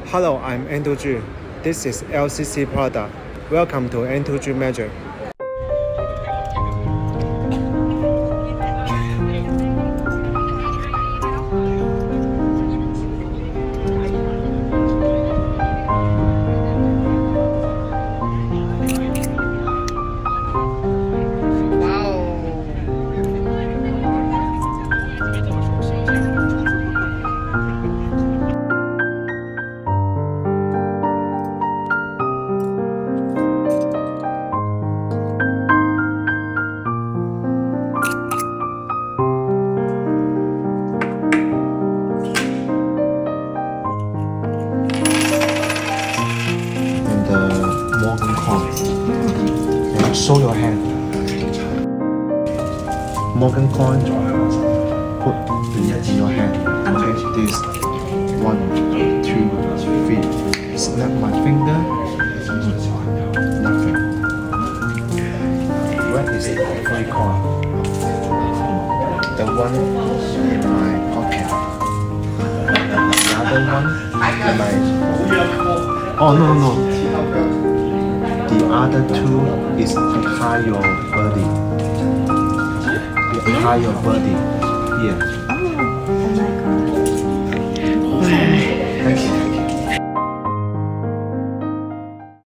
Hello, I'm N2G. This is LCC product. Welcome to N2G Magic. And show your hand. Morgan coin, put in your hand. Okay, this 1, 2, 3. Snap my finger. Nothing. Where is the free coin? The one in my pocket. The other one in my. Oh no. The other two is behind your body. Behind your body. Here. Oh my god. Thank you.